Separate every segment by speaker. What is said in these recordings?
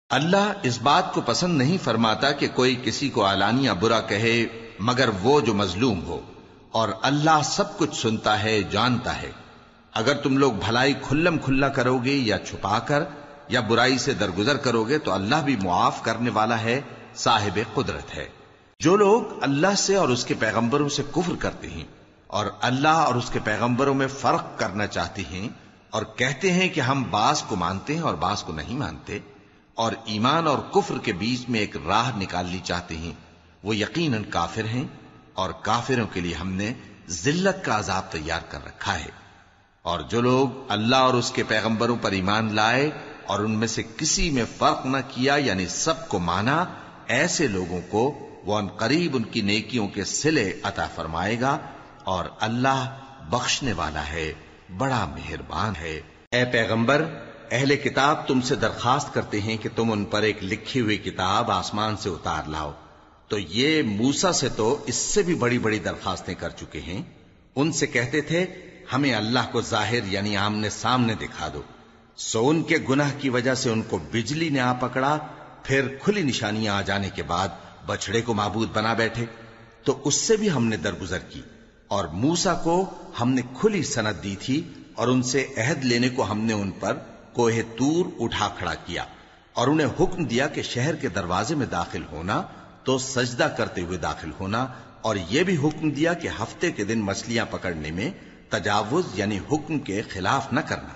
Speaker 1: اللہ اس بات کو پسند نہیں فرماتا کہ کوئی کسی کو علانیہ برا کہے مگر وہ جو مظلوم ہو، اور اللہ سب کچھ سنتا ہے، جانتا ہے۔ اگر تم لوگ بھلائی کھلم کھلا کرو گے یا چھپا کر یا برائی سے درگزر کرو گے تو اللہ بھی معاف کرنے والا ہے، صاحب قدرت ہے۔ جو لوگ اللہ سے اور اس کے پیغمبروں سے کفر کرتے ہیں اور اللہ اور اس کے پیغمبروں میں فرق کرنا چاہتے ہیں اور کہتے ہیں کہ ہم بعض کو مانتے ہیں اور بعض کو نہیں مانتے، اور ایمان اور کفر کے بیچ میں ایک راہ نکالنی چاہتے ہیں، وہ یقیناً کافر ہیں، اور کافروں کے لیے ہم نے ذلت کا عذاب تیار کر رکھا ہے۔ اور جو لوگ اللہ اور اس کے پیغمبروں پر ایمان لائے اور ان میں سے کسی میں فرق نہ کیا، یعنی سب کو مانا، ایسے لوگوں کو وہ ان قریب ان کی نیکیوں کے صلے عطا فرمائے گا، اور اللہ بخشنے والا ہے، بڑا مہربان ہے۔ اے پیغمبر، اہل کتاب تم سے درخواست کرتے ہیں کہ تم ان پر ایک لکھی ہوئی کتاب آسمان سے اتار لاؤ، تو یہ موسیٰ سے تو اس سے بھی بڑی بڑی درخواستیں کر چکے ہیں۔ ان سے کہتے تھے ہمیں اللہ کو ظاہر یعنی آمنے سامنے دکھا دو، سو ان کے گناہ کی وجہ سے ان کو بجلی نے آ پکڑا، پھر کھلی نشانیاں آ جانے کے بعد بچڑے کو معبود بنا بیٹھے، تو اس سے بھی ہم نے درگزر کی۔ اور موسیٰ کو ہم نے کھلی سند دی تھی، اور ان سے عہد لینے کو ہم نے ان پر کوہ طور اٹھا کھڑا کیا، اور انہیں حکم دیا کہ شہر کے دروازے میں داخل ہونا تو سجدہ کرتے ہوئے داخل ہونا، اور یہ بھی حکم دیا کہ ہفتے کے دن مچھلیاں پکڑنے میں تجاوز یعنی حکم کے خلاف نہ کرنا۔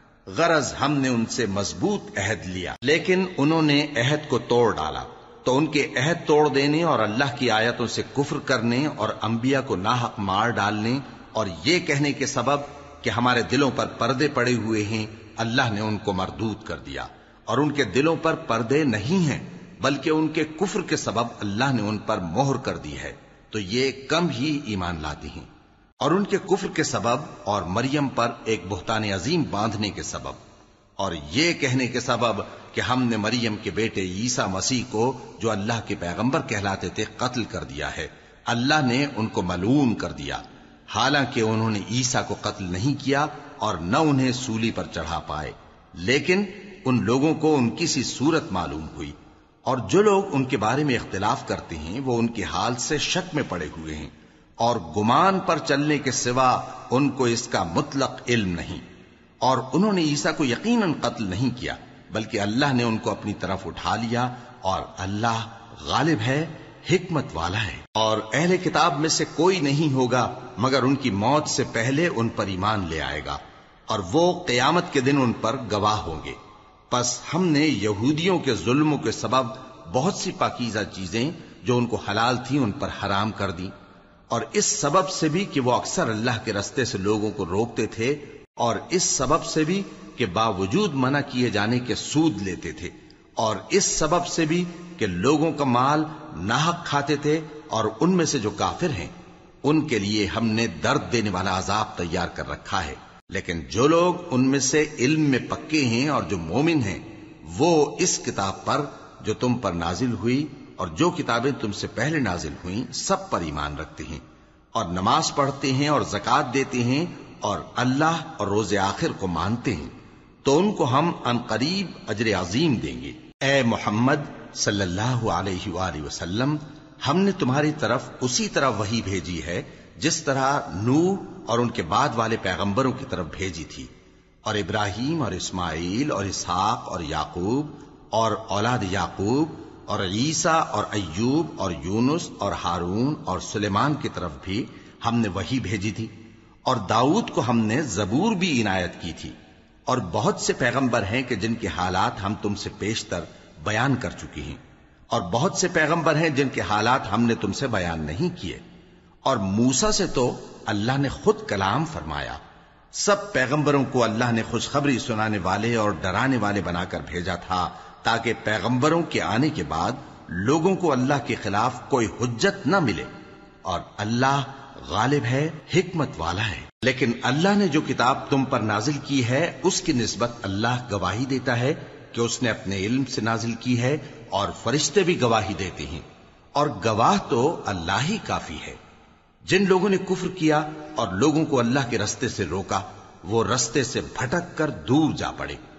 Speaker 1: غرض ہم نے ان سے مضبوط عہد لیا، لیکن انہوں نے عہد کو توڑ ڈالا، تو ان کے عہد توڑ دینے اور اللہ کی آیتوں سے کفر کرنے اور انبیاء کو ناحق مار ڈالنے اور یہ کہنے کے سبب کہ ہمارے دلوں پر پردے پڑے ہوئے ہیں، اللہ نے ان کو مردود کر دیا۔ اور ان کے دلوں پر پردے نہیں ہیں، بلکہ ان کے کفر کے سبب اللہ نے ان پر مہر کر دی ہے، تو یہ کم ہی ایمان لاتے ہیں۔ اور ان کے کفر کے سبب اور مریم پر ایک بہتان عظیم باندھنے کے سبب اور یہ کہنے کے سبب کہ ہم نے مریم کے بیٹے عیسیٰ مسیح کو جو اللہ کے پیغمبر کہلاتے تھے قتل کر دیا ہے، اللہ نے ان کو ملعون کر دیا، حالانکہ انہوں نے عیسیٰ کو قتل نہیں کیا اور نہ انہیں سولی پر چڑھا پائے، لیکن ان لوگوں کو ان کی سی صورت معلوم ہوئی۔ اور جو لوگ ان کے بارے میں اختلاف کرتے ہیں وہ ان کے حال سے شک میں پڑے ہوئے ہیں، اور گمان پر چلنے کے سوا ان کو اس کا مطلق علم نہیں۔ اور انہوں نے عیسیٰ کو یقیناً قتل نہیں کیا، بلکہ اللہ نے ان کو اپنی طرف اٹھا لیا، اور اللہ غالب ہے، حکمت والا ہے۔ اور اہل کتاب میں سے کوئی نہیں ہوگا مگر ان کی موت سے پہلے ان پر ایمان لے آئے گا، اور وہ قیامت کے دن ان پر گواہ ہوں گے۔ پس ہم نے یہودیوں کے ظلموں کے سبب بہت سی پاکیزہ چیزیں جو ان کو حلال تھیں ان پر حرام کر دیں، اور اس سبب سے بھی کہ وہ اکثر اللہ کے رستے سے لوگوں کو روکتے تھے، اور اس سبب سے بھی کہ باوجود منع کیے جانے کے سود لیتے تھے، اور اس سبب سے بھی کہ لوگوں کا مال ناحق کھاتے تھے، اور ان میں سے جو کافر ہیں ان کے لیے ہم نے درد دینے والا عذاب تیار کر رکھا ہے۔ لیکن جو لوگ ان میں سے علم میں پکے ہیں اور جو مومن ہیں وہ اس کتاب پر جو تم پر نازل ہوئی اور جو کتابیں تم سے پہلے نازل ہوئیں سب پر ایمان رکھتے ہیں، اور نماز پڑھتے ہیں اور زکوٰۃ دیتے ہیں، اور اللہ اور روز آخر کو مانتے ہیں، تو ان کو ہم ان قریب اجر عظیم دیں گے۔ اے محمد صلی اللہ علیہ وآلہ وسلم، ہم نے تمہاری طرف اسی طرح وحی بھیجی ہے جس طرح نوح اور ان کے بعد والے پیغمبروں کی طرف بھیجی تھی، اور ابراہیم اور اسماعیل اور اسحاق اور یعقوب اور اولاد یعقوب اور عیسیٰ اور ایوب اور یونس اور ہارون اور سلیمان کی طرف بھی ہم نے وحی بھیجی تھی، اور داؤد کو ہم نے زبور بھی عنایت کی تھی، اور بہت سے پیغمبر ہیں کہ جن کے حالات ہم تم سے پیشتر بیان کر چکے ہیں، اور بہت سے پیغمبر ہیں جن کے حالات ہم نے تم سے بیان نہیں کیے۔ اور موسیٰ سے تو اللہ نے خود کلام فرمایا۔ سب پیغمبروں کو اللہ نے خوشخبری سنانے والے اور ڈرانے والے بنا کر بھیجا تھا، تاکہ پیغمبروں کے آنے کے بعد لوگوں کو اللہ کے خلاف کوئی حجت نہ ملے، اور اللہ غالب ہے، حکمت والا ہے۔ لیکن اللہ نے جو کتاب تم پر نازل کی ہے اس کی نسبت اللہ گواہی دیتا ہے کہ اس نے اپنے علم سے نازل کی ہے، اور فرشتے بھی گواہی دیتے ہیں، اور گواہ تو اللہ ہی کافی ہے۔ جن لوگوں نے کفر کیا اور لوگوں کو اللہ کے رستے سے روکا وہ رستے سے بھٹک کر دور جا پڑے۔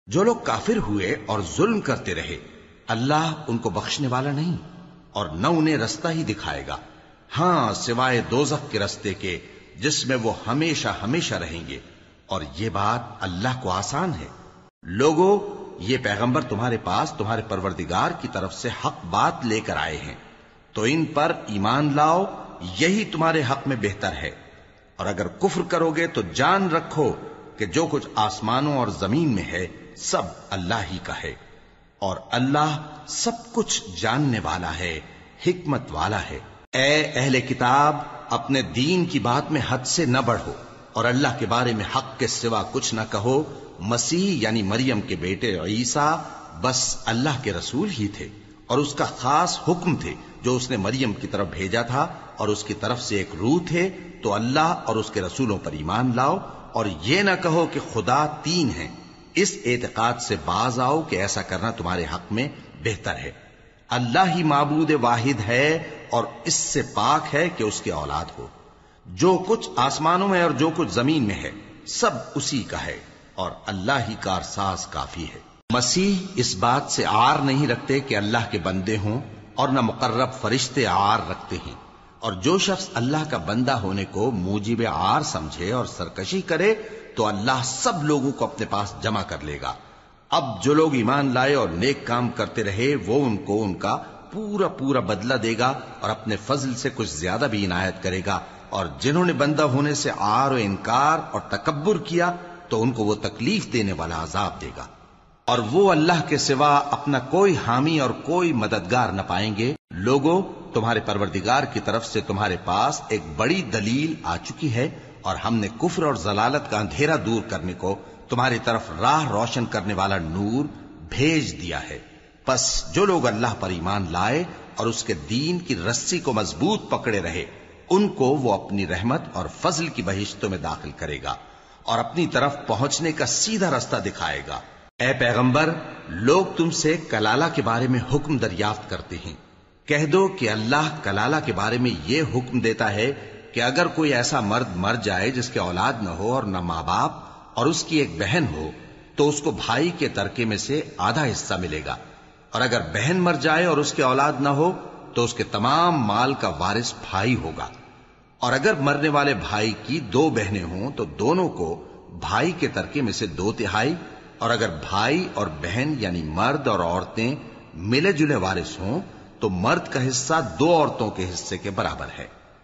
Speaker 1: جو لوگ کافر ہوئے اور ظلم کرتے رہے اللہ ان کو بخشنے والا نہیں اور نہ انہیں رستہ ہی دکھائے گا، ہاں سوائے دوزخ کے رستے کے جس میں وہ ہمیشہ ہمیشہ رہیں گے، اور یہ بات اللہ کو آسان ہے۔ لوگو، یہ پیغمبر تمہارے پاس تمہارے پروردگار کی طرف سے حق بات لے کر آئے ہیں، تو ان پر ایمان لاؤ، یہی تمہارے حق میں بہتر ہے، اور اگر کفر کرو گے تو جان رکھو کہ جو کچھ آسمانوں اور زمین میں ہے سب اللہ ہی کا ہے، اور اللہ سب کچھ جاننے والا ہے، حکمت والا ہے۔ اے اہل کتاب، اپنے دین کی بات میں حد سے نہ بڑھو، اور اللہ کے بارے میں حق کے سوا کچھ نہ کہو۔ مسیح یعنی مریم کے بیٹے عیسیٰ بس اللہ کے رسول ہی تھے، اور اس کا خاص حکم تھے جو اس نے مریم کی طرف بھیجا تھا، اور اس کی طرف سے ایک روح تھے۔ تو اللہ اور اس کے رسولوں پر ایمان لاؤ، اور یہ نہ کہو کہ خدا تین ہیں، اس اعتقاد سے باز آؤ کہ ایسا کرنا تمہارے حق میں بہتر ہے۔ اللہ ہی معبود واحد ہے، اور اس سے پاک ہے کہ اس کی اولاد ہو۔ جو کچھ آسمانوں میں اور جو کچھ زمین میں ہے سب اسی کا ہے، اور اللہ ہی کارساز کافی ہے۔ مسیح اس بات سے عار نہیں رکھتے کہ اللہ کے بندے ہوں، اور نہ مقرب فرشتے عار رکھتے ہیں، اور جو شخص اللہ کا بندہ ہونے کو موجب عار سمجھے اور سرکشی کرے تو اللہ سب لوگوں کو اپنے پاس جمع کر لے گا۔ اب جو لوگ ایمان لائے اور نیک کام کرتے رہے وہ ان کو ان کا پورا پورا بدلہ دے گا، اور اپنے فضل سے کچھ زیادہ بھی عنایت کرے گا، اور جنہوں نے بندہ ہونے سے عار و انکار اور تکبر کیا تو ان کو وہ تکلیف دینے والا عذاب دے گا، اور وہ اللہ کے سوا اپنا کوئی حامی اور کوئی مددگار نہ پائیں گے۔ لوگو، تمہارے پروردگار کی طرف سے تمہارے پاس ایک بڑی دلیل آ چکی ہے، اور ہم نے کفر اور ضلالت کا اندھیرا دور کرنے کو تمہاری طرف راہ روشن کرنے والا نور بھیج دیا ہے۔ پس جو لوگ اللہ پر ایمان لائے اور اس کے دین کی رسی کو مضبوط پکڑے رہے ان کو وہ اپنی رحمت اور فضل کی بہشتوں میں داخل کرے گا، اور اپنی طرف پہنچنے کا سیدھا راستہ دکھائے گا۔ اے پیغمبر، لوگ تم سے کلالہ کے بارے میں حکم دریافت کرتے ہیں، کہہ دو کہ اللہ کلالہ کے بارے میں یہ حکم دیتا ہے کہ اگر کوئی ایسا مرد مر جائے جس کے اولاد نہ ہو اور نہ ماں باپ اور اس کی ایک بہن ہو تو اس کو بھائی کے ترکے میں سے آدھا حصہ ملے گا، اور اگر بہن مر جائے اور اس کے اولاد نہ ہو تو اس کے تمام مال کا وارث بھائی ہوگا، اور اگر مرنے والے بھائی کی دو بہنیں ہوں تو دونوں کو بھائی کے ترکے میں سے 2/3، اور اگر بھائی اور بہن یعنی مرد اور عورتیں ملے جلے وارث ہوں تو مرد کا حصہ 2 عورتوں کے حصے کے برابر ہے۔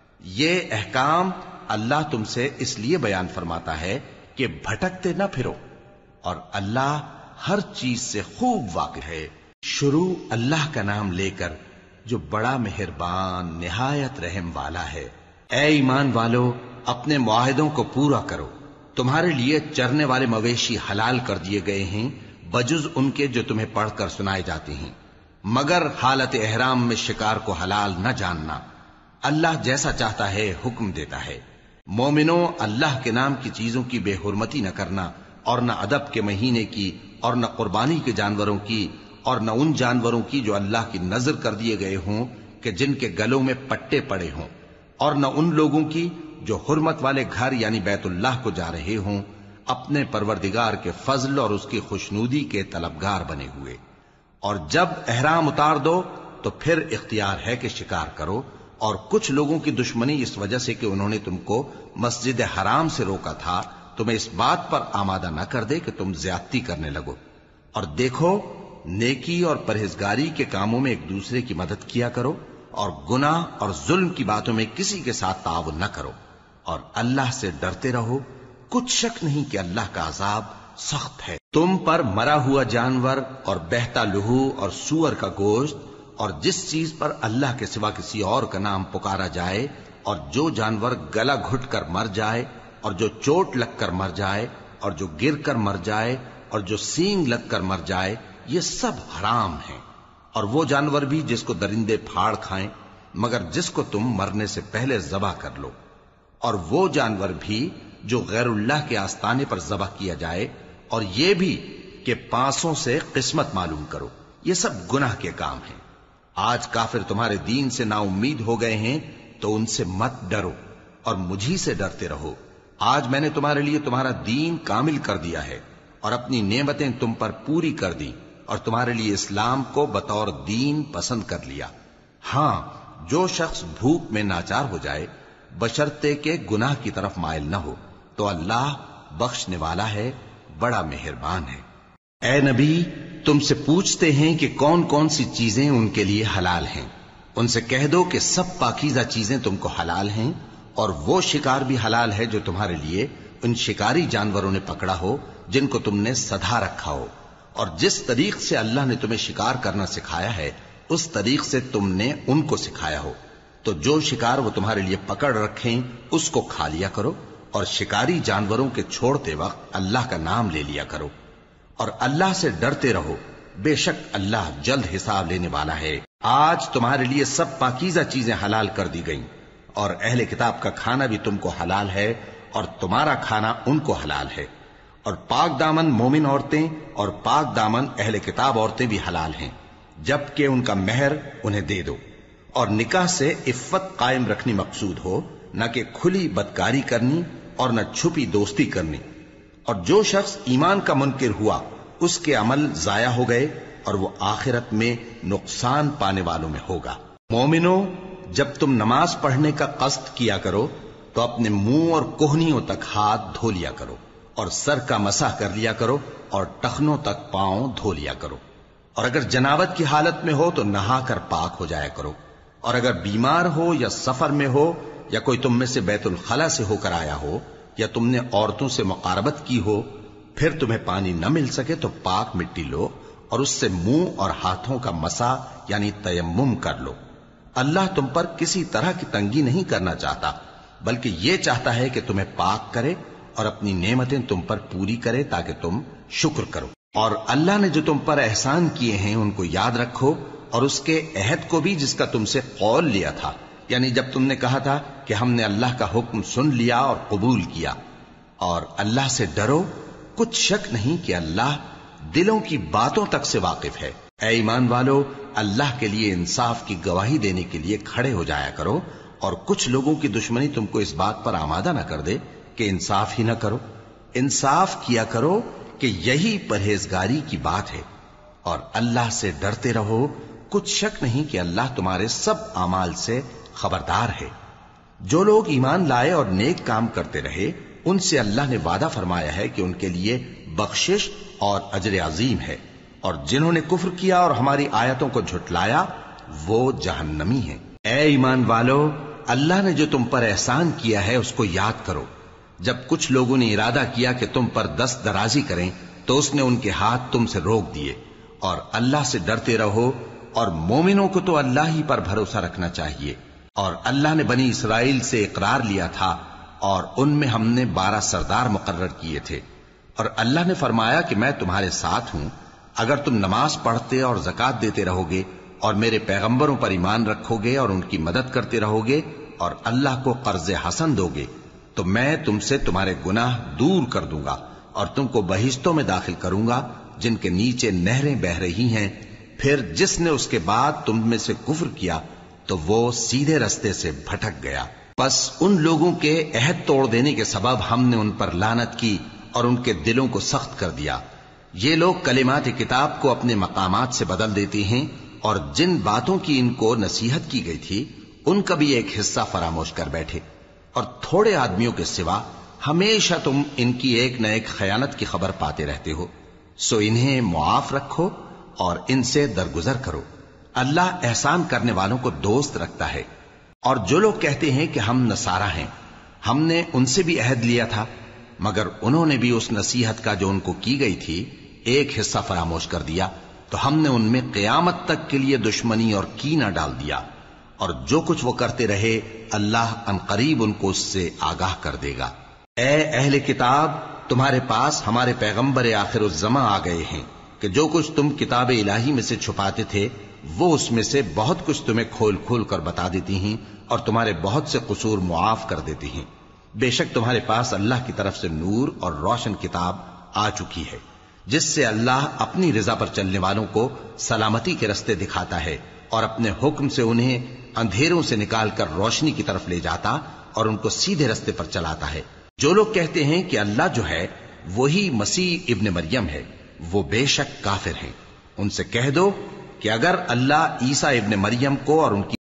Speaker 1: یہ احکام اللہ تم سے اس لیے بیان فرماتا ہے کہ بھٹکتے نہ پھرو، اور اللہ ہر چیز سے خوب واقف ہے۔ شروع اللہ کا نام لے کر جو بڑا مہربان نہایت رحم والا ہے۔ اے ایمان والو، اپنے معاہدوں کو پورا کرو۔ تمہارے لیے چرنے والے مویشی حلال کر دیے گئے ہیں بجز ان کے جو تمہیں پڑھ کر سنائے جاتے ہیں، مگر حالت احرام میں شکار کو حلال نہ جاننا۔ اللہ جیسا چاہتا ہے حکم دیتا ہے۔ مومنوں، اللہ کے نام کی چیزوں کی بے حرمتی نہ کرنا، اور نہ ادب کے مہینے کی، اور نہ قربانی کے جانوروں کی، اور نہ ان جانوروں کی جو اللہ کی نذر کر دیے گئے ہوں کہ جن کے گلوں میں پٹے پڑے ہوں، اور نہ ان لوگوں کی جو حرمت والے گھر یعنی بیت اللہ کو جا رہے ہوں اپنے پروردگار کے فضل اور اس کی خوشنودی کے طلبگار بنے ہوئے۔ اور جب احرام اتار دو تو پھر اختیار ہے کہ شکار کرو، اور کچھ لوگوں کی دشمنی اس وجہ سے کہ انہوں نے تم کو مسجد حرام سے روکا تھا تمہیں اس بات پر آمادہ نہ کر دے کہ تم زیادتی کرنے لگو۔ اور دیکھو، نیکی اور پرہیزگاری کے کاموں میں ایک دوسرے کی مدد کیا کرو، اور گناہ اور ظلم کی باتوں میں کسی کے ساتھ تعاون نہ کرو، اور اللہ سے ڈرتے رہو۔ کچھ شک نہیں کہ اللہ کا عذاب سخت ہے۔ تم پر مرا ہوا جانور اور بہتا لہو اور سور کا گوشت اور جس چیز پر اللہ کے سوا کسی اور کا نام پکارا جائے، اور جو جانور گلا گھٹ کر مر جائے، اور جو چوٹ لگ کر مر جائے، اور جو گر کر مر جائے، اور جو سینگ لگ کر مر جائے، یہ سب حرام ہیں۔ اور وہ جانور بھی جس کو درندے پھاڑ کھائیں، مگر جس کو تم مرنے سے پہلے ذبح کر لو، اور وہ جانور بھی جو غیر اللہ کے آستانے پر ذبح کیا جائے، اور یہ بھی کہ پانسوں سے قسمت معلوم کرو، یہ سب گناہ کے کام ہیں۔ آج کافر تمہارے دین سے نا امید ہو گئے ہیں تو ان سے مت ڈرو اور مجھی سے ڈرتے رہو۔ آج میں نے تمہارے لیے تمہارا دین کامل کر دیا ہے، اور اپنی نعمتیں تم پر پوری کر دی اور تمہارے لیے اسلام کو بطور دین پسند کر لیا۔ ہاں، جو شخص بھوک میں ناچار ہو جائے بشرطے کہ گناہ کی طرف مائل نہ ہو تو اللہ بخشنے والا ہے، بڑا مہربان ہے۔ اے نبی، تم سے پوچھتے ہیں کہ کون کون سی چیزیں ان کے لیے حلال ہیں۔ ان سے کہہ دو کہ سب پاکیزہ چیزیں تم کو حلال ہیں، اور وہ شکار بھی حلال ہے جو تمہارے لیے ان شکاری جانوروں نے پکڑا ہو جن کو تم نے سدھا رکھا ہو، اور جس طریق سے اللہ نے تمہیں شکار کرنا سکھایا ہے اس طریق سے تم نے ان کو سکھایا ہو۔ تو جو شکار وہ تمہارے لیے پکڑ رکھیں اس کو کھا لیا کرو، اور شکاری جانوروں کے چھوڑتے وقت اللہ کا نام لے لیا کرو، اور اللہ سے ڈرتے رہو، بے شک اللہ جلد حساب لینے والا ہے۔ آج تمہارے لیے سب پاکیزہ چیزیں حلال کر دی گئیں، اور اہل کتاب کا کھانا بھی تم کو حلال ہے اور تمہارا کھانا ان کو حلال ہے، اور پاک دامن مومن عورتیں اور پاک دامن اہل کتاب عورتیں بھی حلال ہیں، جبکہ ان کا مہر انہیں دے دو، اور نکاح سے عفت قائم رکھنی مقصود ہو، نہ کہ کھلی بدکاری کرنی اور نہ چھپی دوستی کرنی۔ اور جو شخص ایمان کا منکر ہوا اس کے عمل ضائع ہو گئے اور وہ آخرت میں نقصان پانے والوں میں ہوگا۔ مومنو، جب تم نماز پڑھنے کا قصد کیا کرو تو اپنے منہ اور کوہنیوں تک ہاتھ دھو لیا کرو، اور سر کا مسح کر لیا کرو، اور ٹخنوں تک پاؤں دھو لیا کرو، اور اگر جنابت کی حالت میں ہو تو نہا کر پاک ہو جایا کرو، اور اگر بیمار ہو یا سفر میں ہو یا کوئی تم میں سے بیت الخلا سے ہو کر آیا ہو یا تم نے عورتوں سے مقاربت کی ہو، پھر تمہیں پانی نہ مل سکے تو پاک مٹی لو اور اس سے منہ اور ہاتھوں کا مسح یعنی تیمم کر لو۔ اللہ تم پر کسی طرح کی تنگی نہیں کرنا چاہتا، بلکہ یہ چاہتا ہے کہ تمہیں پاک کرے اور اپنی نعمتیں تم پر پوری کرے تاکہ تم شکر کرو۔ اور اللہ نے جو تم پر احسان کیے ہیں ان کو یاد رکھو، اور اس کے عہد کو بھی جس کا تم سے قول لیا تھا، یعنی جب تم نے کہا تھا کہ ہم نے اللہ کا حکم سن لیا اور قبول کیا۔ اور اللہ سے ڈرو، کچھ شک نہیں کہ اللہ دلوں کی باتوں تک سے واقف ہے۔ اے ایمان والو، اللہ کے لیے انصاف کی گواہی دینے کے لیے کھڑے ہو جایا کرو، اور کچھ لوگوں کی دشمنی تم کو اس بات پر آمادہ نہ کر دے کہ انصاف ہی نہ کرو۔ انصاف کیا کرو کہ یہی پرہیزگاری کی بات ہے، اور اللہ سے ڈرتے رہو، کچھ شک نہیں کہ اللہ تمہارے سب اعمال سے خبردار ہے۔ جو لوگ ایمان لائے اور نیک کام کرتے رہے ان سے اللہ نے وعدہ فرمایا ہے کہ ان کے لیے بخشش اور اجر عظیم ہے، اور جنہوں نے کفر کیا اور ہماری آیتوں کو جھٹلایا وہ جہنمی ہیں۔ اے ایمان والو، اللہ نے جو تم پر احسان کیا ہے اس کو یاد کرو۔ جب کچھ لوگوں نے ارادہ کیا کہ تم پر دست درازی کریں تو اس نے ان کے ہاتھ تم سے روک دیے، اور اللہ سے ڈرتے رہو، اور مومنوں کو تو اللہ ہی پر بھروسہ رکھنا چاہیے۔ اور اللہ نے بنی اسرائیل سے اقرار لیا تھا اور ان میں ہم نے 12 سردار مقرر کیے تھے، اور اللہ نے فرمایا کہ میں تمہارے ساتھ ہوں اگر تم نماز پڑھتے اور زکوٰۃ دیتے رہو گے اور میرے پیغمبروں پر ایمان رکھو گے اور ان کی مدد کرتے رہو گے اور اللہ کو قرض حسن دو گے تو میں تم سے تمہارے گناہ دور کر دوں گا اور تم کو بہشتوں میں داخل کروں گا جن کے نیچے نہریں بہ رہی ہیں۔ پھر جس نے اس کے بعد تم میں سے کفر کیا تو وہ سیدھے رستے سے بھٹک گیا۔ پس ان لوگوں کے عہد توڑ دینے کے سبب ہم نے ان پر لعنت کی اور ان کے دلوں کو سخت کر دیا۔ یہ لوگ کلمات کتاب کو اپنے مقامات سے بدل دیتے ہیں، اور جن باتوں کی ان کو نصیحت کی گئی تھی ان کا بھی ایک حصہ فراموش کر بیٹھے، اور تھوڑے آدمیوں کے سوا ہمیشہ تم ان کی ایک نہ ایک خیانت کی خبر پاتے رہتے ہو، سو انہیں معاف رکھو اور ان سے درگزر کرو۔ اللہ احسان کرنے والوں کو دوست رکھتا ہے۔ اور جو لوگ کہتے ہیں کہ ہم نصارہ ہیں، ہم نے ان سے بھی عہد لیا تھا، مگر انہوں نے بھی اس نصیحت کا جو ان کو کی گئی تھی ایک حصہ فراموش کر دیا، تو ہم نے ان میں قیامت تک کے لیے دشمنی اور کینہ ڈال دیا، اور جو کچھ وہ کرتے رہے اللہ عنقریب ان کو اس سے آگاہ کر دے گا۔ اے اہل کتاب، تمہارے پاس ہمارے پیغمبر آخر الزماں آ گئے ہیں کہ جو کچھ تم کتاب الہی میں سے چھپاتے تھے وہ اس میں سے بہت کچھ تمہیں کھول کھول کر بتا دیتی ہیں اور تمہارے بہت سے قصور معاف کر دیتی ہیں۔ بے شک تمہارے پاس اللہ کی طرف سے نور اور روشن کتاب آ چکی ہے جس سے اللہ اپنی رضا پر چلنے والوں کو سلامتی کے رستے دکھاتا ہے اور اپنے حکم سے انہیں اندھیروں سے نکال کر روشنی کی طرف لے جاتا اور ان کو سیدھے رستے پر چلاتا ہے۔ جو لوگ کہتے ہیں کہ اللہ جو ہے وہی مسیح ابن مریم ہے، وہ بے شک کافر ہیں۔ ان سے کہہ دو کہ اگر اللہ عیسیٰ ابن مریم کو اور ان کی